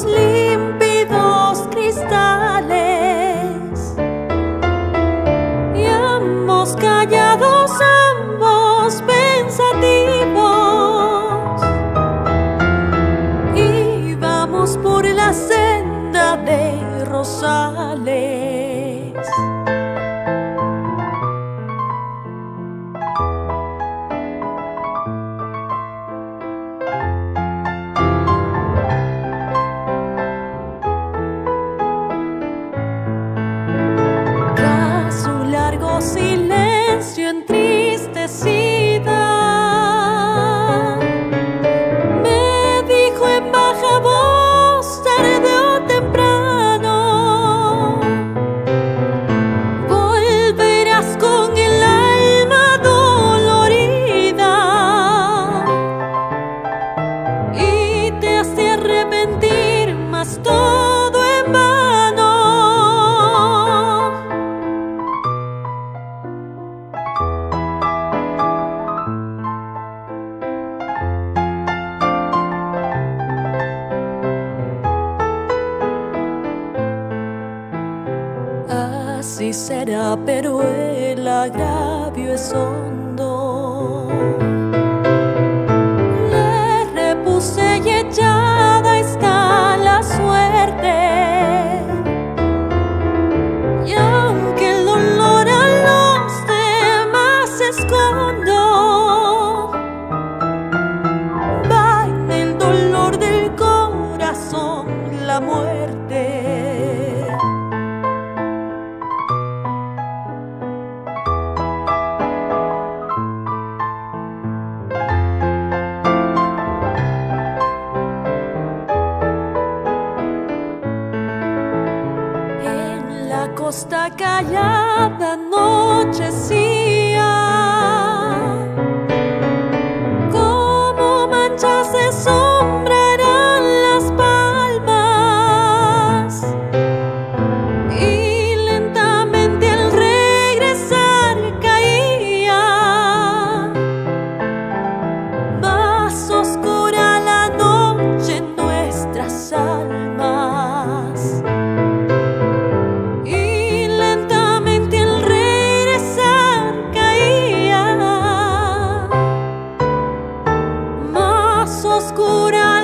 límpidos cristales, y ambos callados, ambos pensativos, y vamos por la senda de rosales. Silencio entristecida, me dijo en baja voz, tarde o temprano volverás con el alma dolorida y te has de arrepentir, mas todo en vano. Así será, pero el agravio es hondo. Le repuse y echada está la suerte, y aunque el dolor a los demás escondo, va en el dolor del corazón la muerte. La costa callada anochecía, como manchas de sombra eran las palmas, y lentamente al regresar caía más oscura la noche en nuestras almas. Oscura